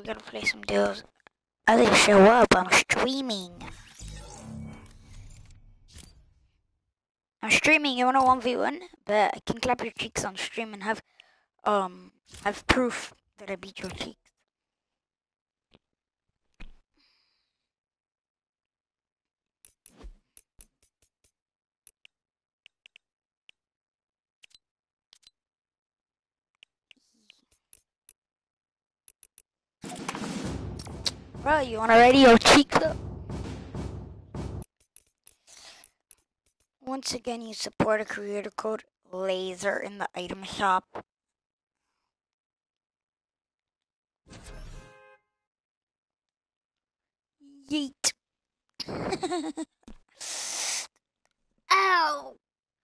we gotta play some deals. I didn't show up. I'm streaming. You wanna 1v1? But I can clap your cheeks on stream and have proof that I beat your cheeks. Bro, you wanna ready your cheeks up? Once again, you support a creator code LASER in the item shop. Yeet. Ow.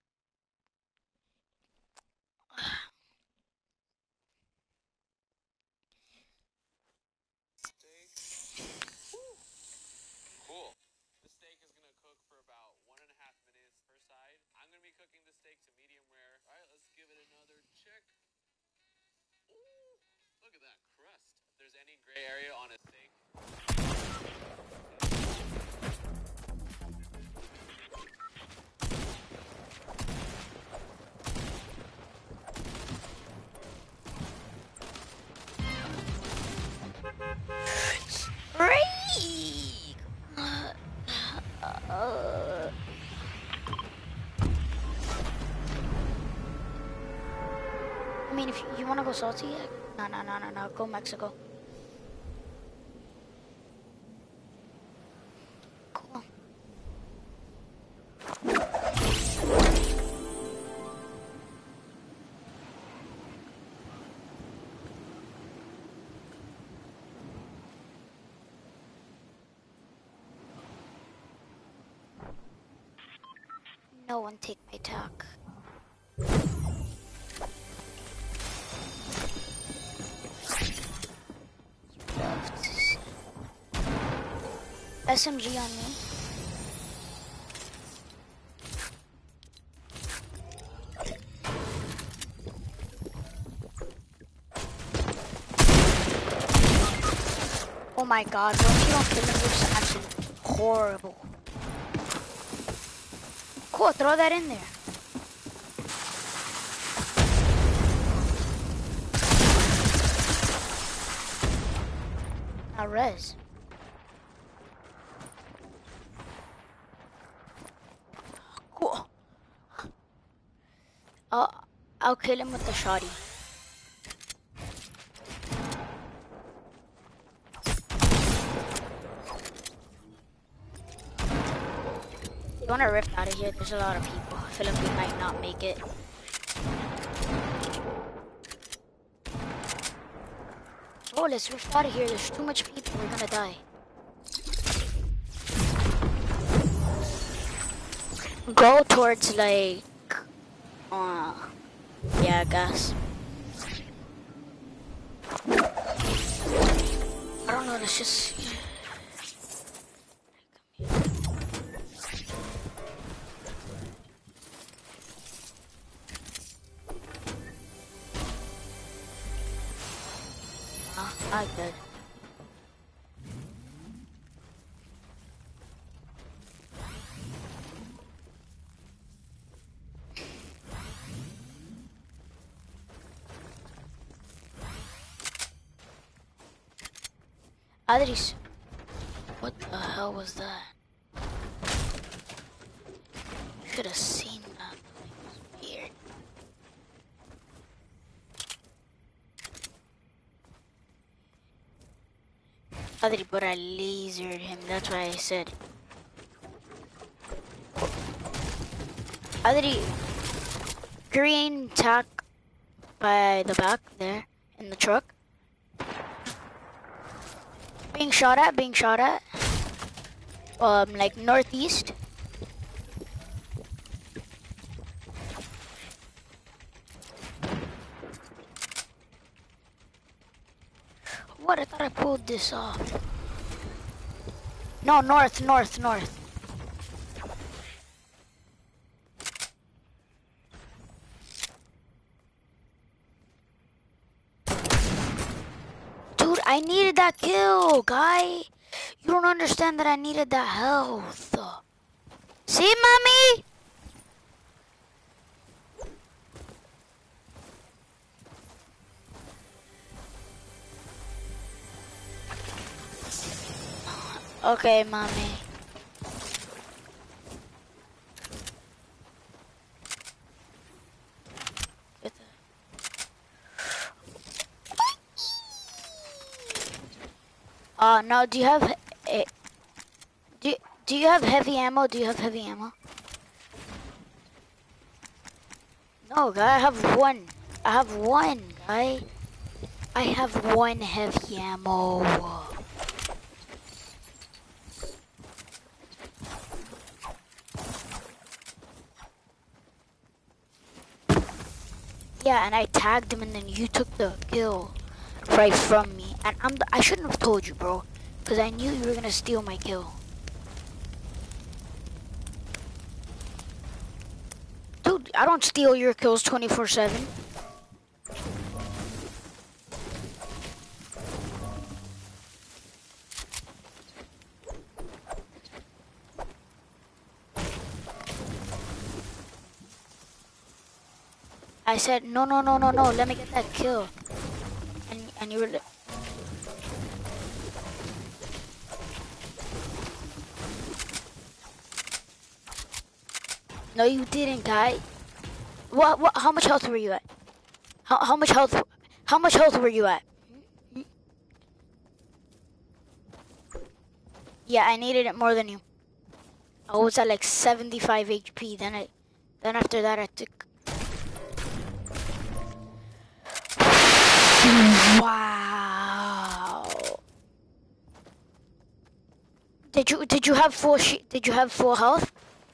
Cool. The steak is gonna cook for about 1.5 minutes per side. I'm gonna be cooking the steak to medium rare. All right, let's give it another check. Ooh, look at that crust. If there's any gray area on a steak. I mean, if you wanna go salty, no, go Mexico. Cool. No one take my talk. SMG on me. Oh my god, once you don't kill him, it's actually horrible. Cool, throw that in there. Now res. Cool. I'll kill him with the shotty. You wanna rip out of here? There's a lot of people. I feel like we might not make it. Oh, let's rip out of here. There's too much people. We're gonna die. Go towards like, yeah, I guess. I don't know. Let's just. I good. Adris, what the hell was that? Should have seen that. It was weird. Adri, but I lasered him. That's what I said. Adri, green tack by the back there in the truck. Being shot at. Like northeast. What? I thought I pulled this off. No, north. Dude, I needed that kill, guy. You don't understand that I needed that health. See, mommy? Okay, mommy. Get the... No, do you have... Do you have heavy ammo? Do you have heavy ammo? No, guy, I have one. I have one, guy. I have one heavy ammo. Yeah, and I tagged him and then you took the kill right from me. And I shouldn't have told you, bro. Because I knew you were going to steal my kill. Dude, I don't steal your kills 24/7. I said, no, let me get that kill. And you were like... No, you didn't, guy. What, how much health were you at? How much health were you at? Yeah, I needed it more than you. I was at like 75 HP. Then after that I took... Wow. Did you have full health?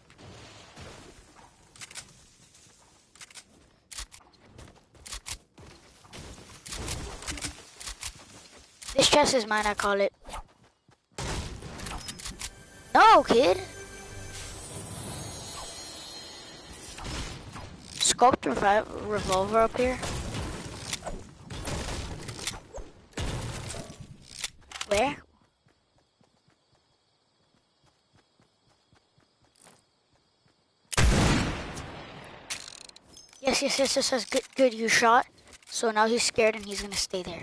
This chest is mine, I call it. No, kid. Scoped revolver up here. Where? Yes. Good. You shot. So now he's scared and he's gonna stay there.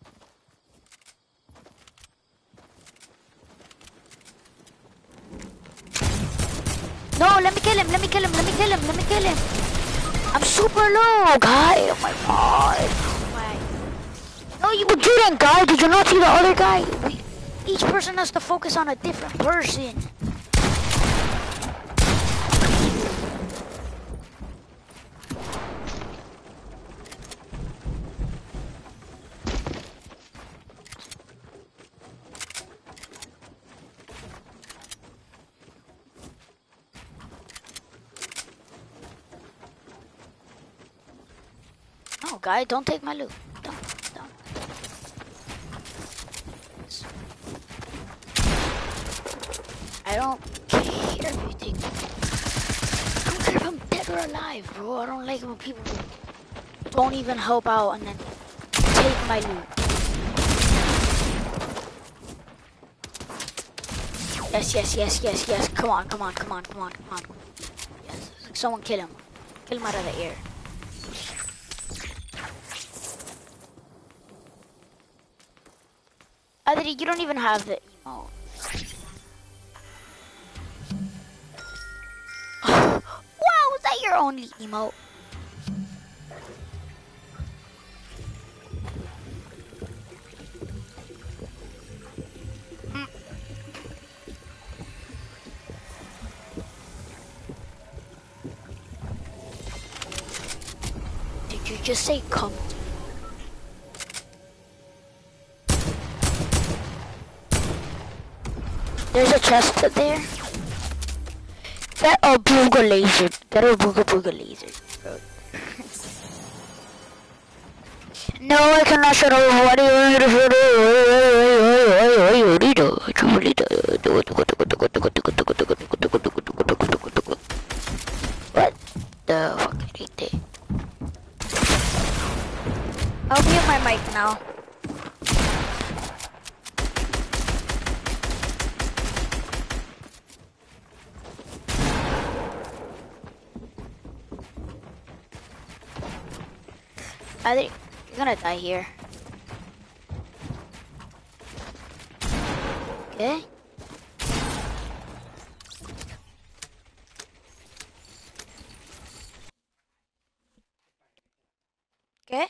No, let me kill him. I'm super low, guy. Oh my god. No, you didn't, guy. Did you not see the other guy? Each person has to focus on a different person. No, guy, don't take my loot. Don't. I don't care if you take it. I don't care if I'm dead or alive, bro. I don't like when people don't even help out and then take my loot. Yes. Come on. Yes, someone kill him. Kill him out of the air. Adri, you don't even have the emote. Wow, was that your only emote? Did you just say come? There's a chest there. Get a booga laser. Bro. No, I cannot shut up. What do you want me to shut What the fuck did he do? I'll mute my mic now. Either you're gonna die here. Okay. Okay.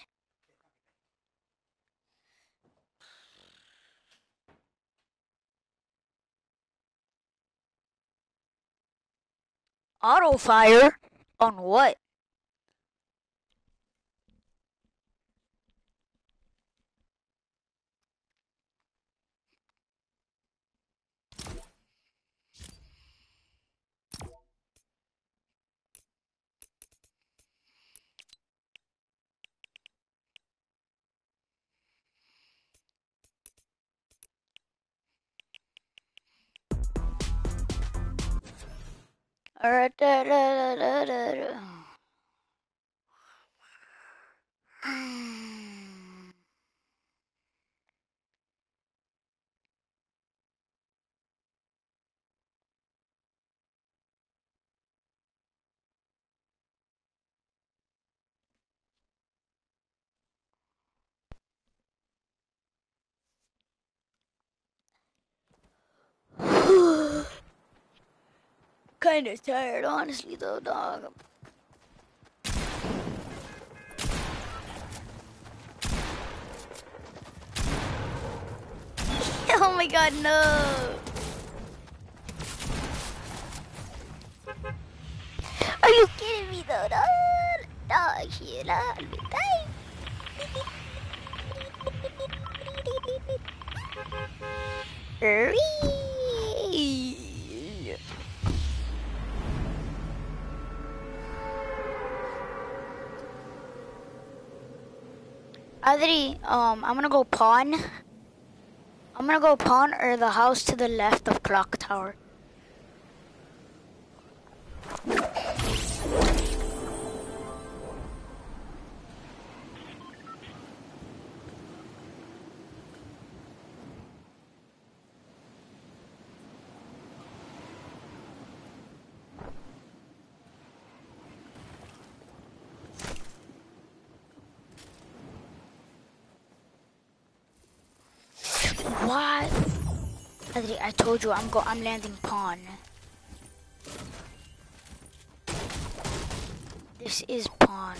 Auto fire? On what? Alright. Kinda tired, honestly, though, dog. Oh my god, no! Are you kidding me, though, dog? Dog, shit, I'll be dying. Adri, I'm gonna go pawn. I'm gonna go pawn or the house to the left of Clock Tower. What? Adri, I told you I'm landing pawn. This is pawn.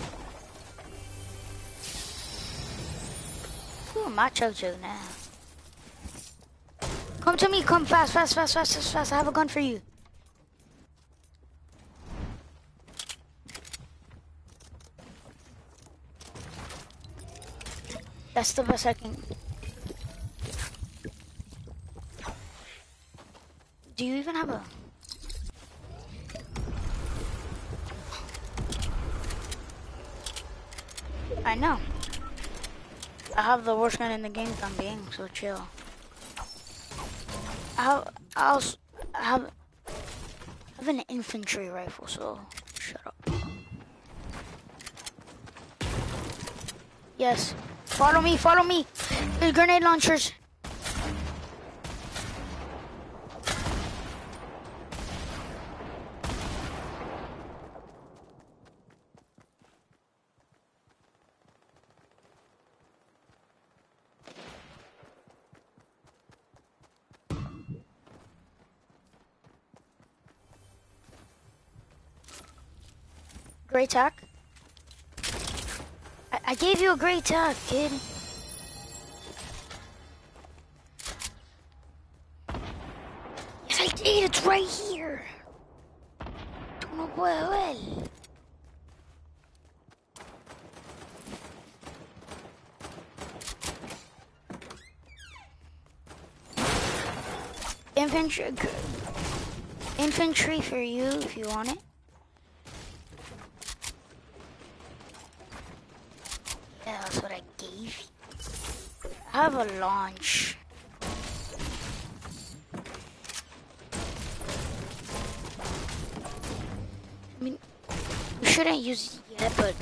Who am I choking now? Come to me, come fast. I have a gun for you. That's the best I can. Do you even have a... I know. I have the worst gun in the game, I'm being so chill. I have an infantry rifle, so shut up. Yes. Follow me. There's grenade launchers. Great tack. I gave you a great tack, kid. Yes, I did. It's right here. Don't know well. Infantry for you if you want it. Yeah, that's what I gave you. I have a launch. I mean, we shouldn't use it yet, but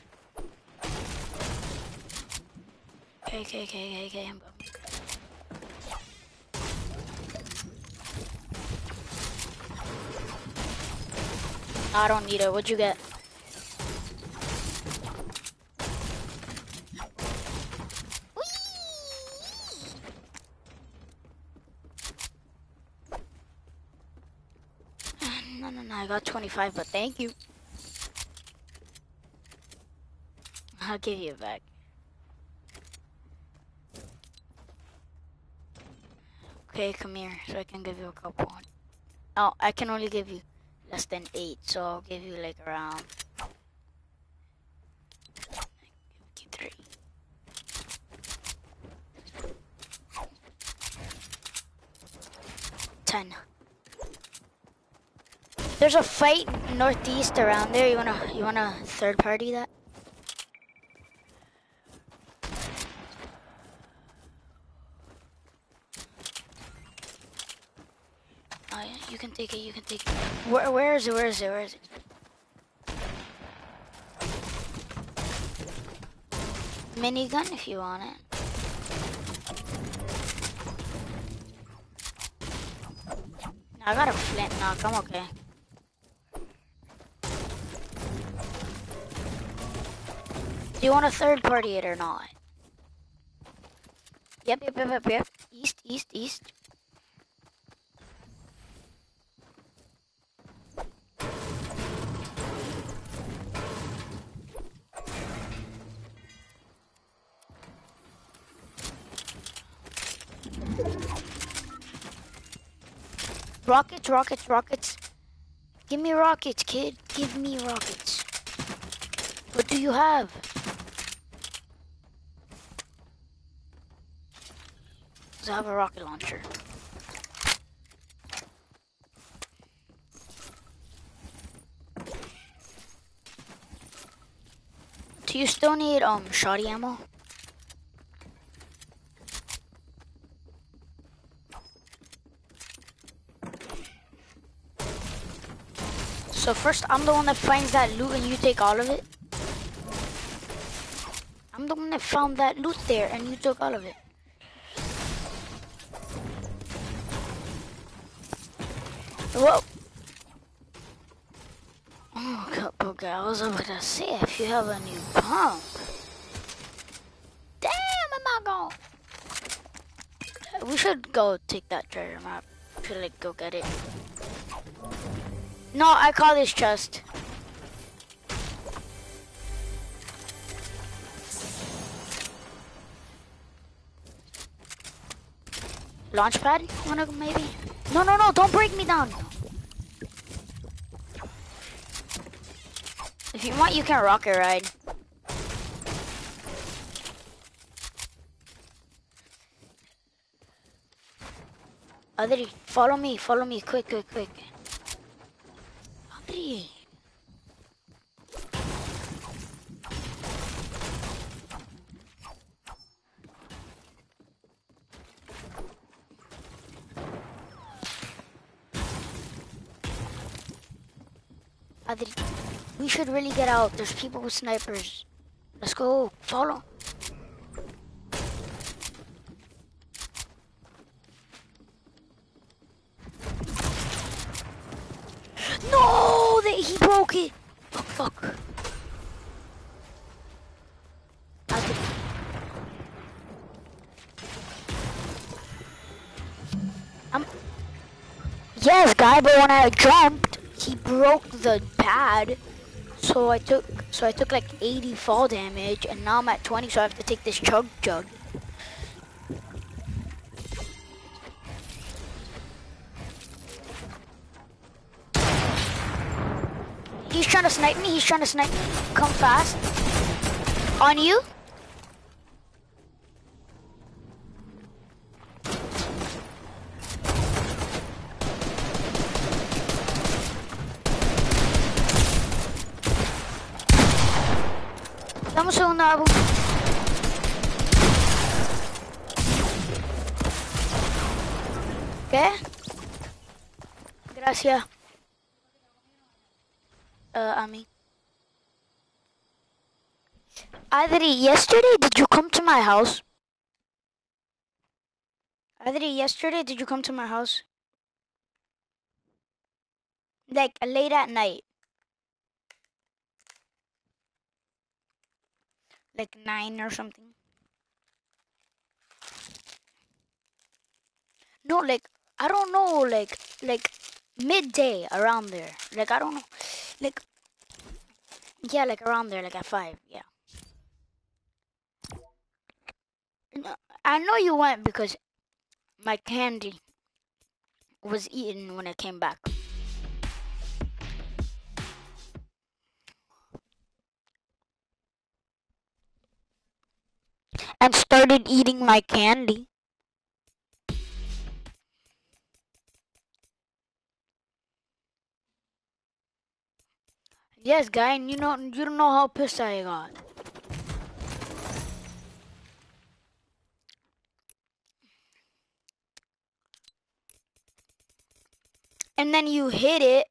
Okay. I don't need it. What'd you get? got 25, but thank you. I'll give you it back. Okay, come here, so I can give you a couple. No, I can only give you less than 8, so I'll give you like around 3. $10. There's a fight northeast around there. You wanna third party that? Oh yeah, you can take it. You can take it. Where is it? Where is it? Where is it? Minigun if you want it. I got a flintlock. I'm okay. Do you want to third party it or not? Yep. East, east, east. Rockets, rockets, rockets. Give me rockets, kid. Give me rockets. What do you have? I have a rocket launcher. Do you still need shoddy ammo? So first I'm the one that finds that loot and you take all of it? I'm the one that found that loot there and you took all of it. Whoa! Oh, okay, I was about to say if you have a new pump. Damn, am I gone? We should go take that treasure map. We should like go get it. No, I call this chest. Launchpad? Wanna maybe? No, don't break me down. If you want, you can rocket ride. Adri, follow me, quick. Adri. Adri, we should really get out. There's people with snipers. Let's go, follow. No, he broke it. Fuck. Yes, guy, but when I jumped, he broke the pad. So I took like 80 fall damage, and now I'm at 20, so I have to take this chug. He's trying to snipe me. Come fast. On you. Dame un segundo, Abu. ¿Qué? Gracias. A mí. Adri, yesterday did you come to my house? Adri, yesterday did you come to my house? Like late at night. Like 9 or something. No, like I don't know, like midday around there. Like I don't know, like yeah, like around there, like at 5. Yeah. No, I know you went because my candy was eaten when I came back. And started eating my candy. Yes, guy, and you don't know how pissed I got. And then you hit it.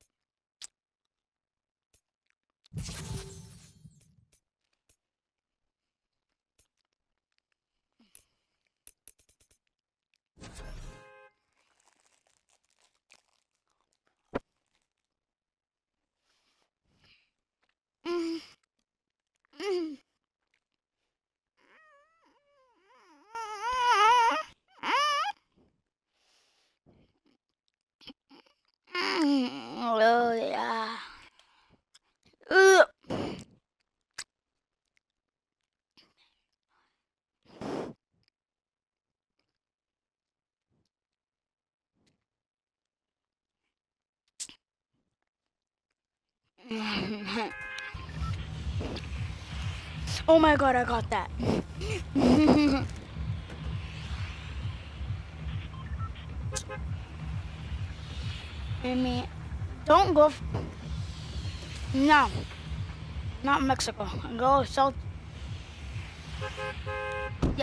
Mm, mm, oh yeah. Ugh. Oh my god, I got that. I mean, don't go. No, not Mexico. Go South. Yeah.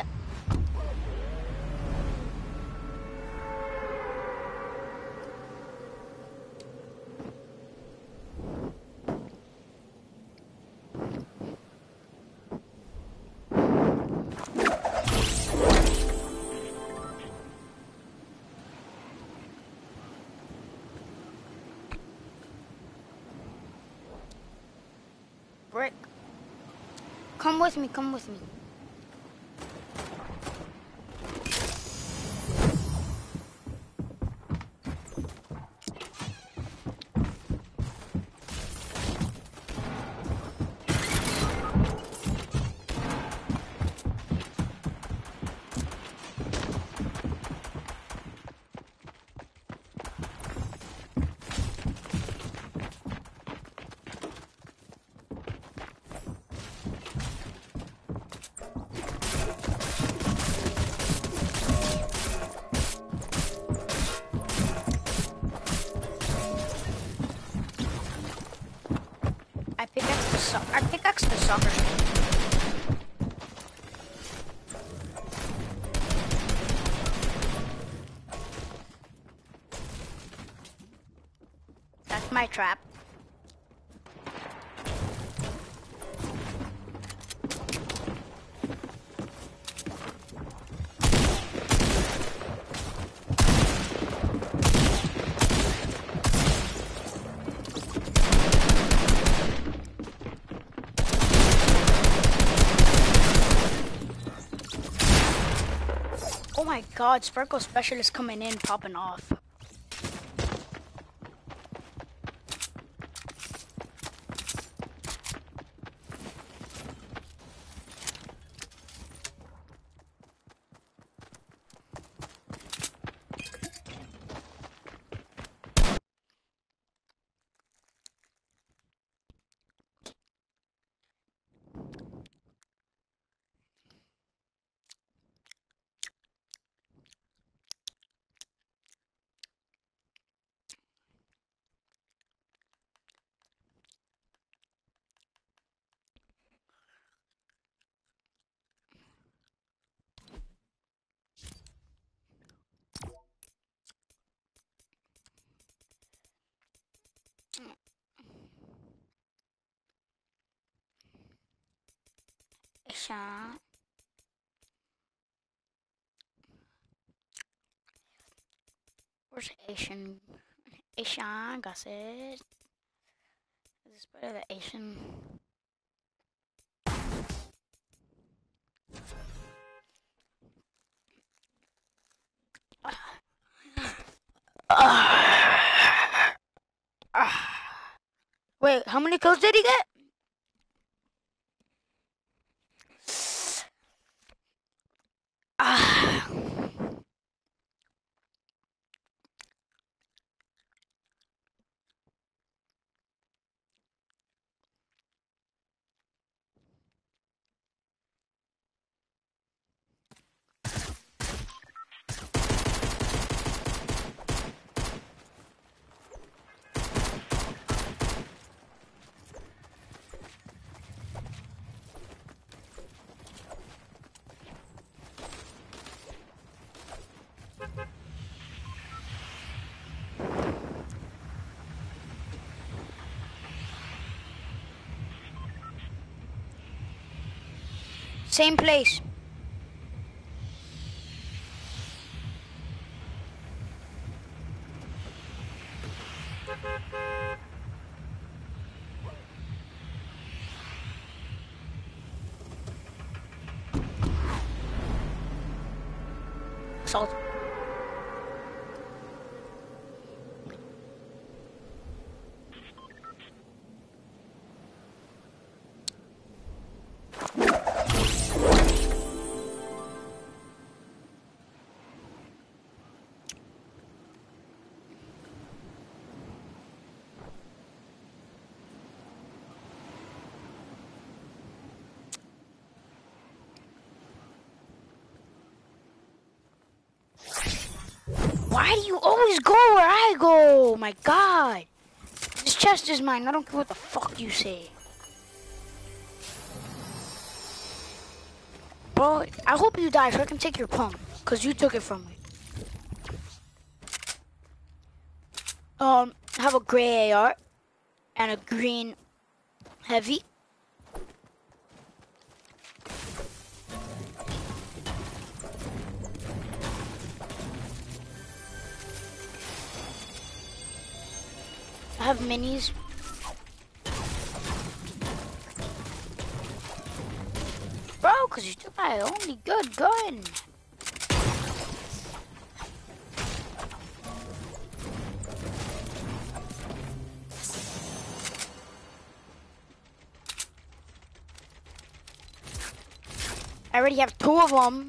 Brick. Come with me. Come with me. I pickaxe the soccer. That's my trap. Oh my god, Sparkle Specialist coming in, popping off. Ishan. Where's Asian? Ishan, got it. Is this better than Asian? Wait, how many kills did he get? Ah. Same place. Salt. Why do you always go where I go? Oh my god. This chest is mine. I don't care what the fuck you say. Bro, I hope you die so I can take your pump. Because you took it from me. I have a gray AR and a green heavy. I have minis. Bro, because you took my only good gun. I already have 2 of them.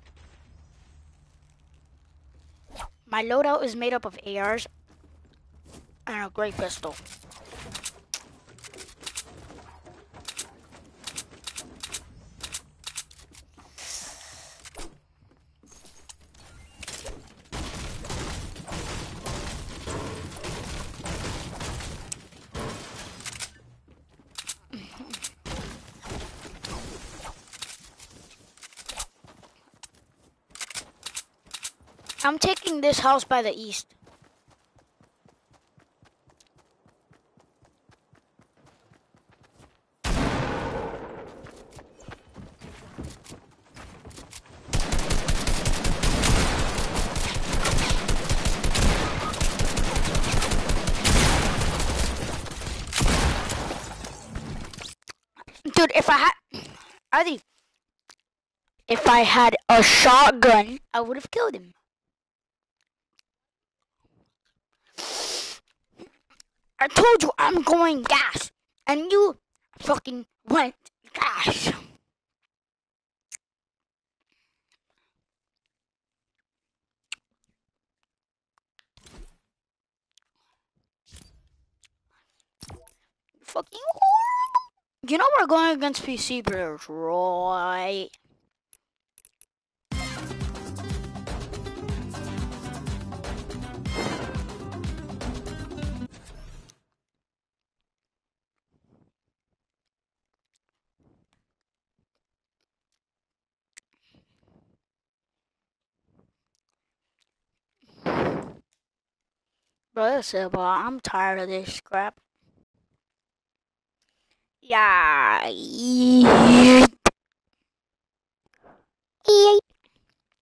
My loadout is made up of ARs and a great pistol. I'm taking this house by the east. Dude, if I had a shotgun, I would have killed him. I told you I'm going gas, and you fucking went gas. Fucking horrible. You know we're going against PC players, right? Bro, that's it, bro. I'm tired of this crap. Yeah.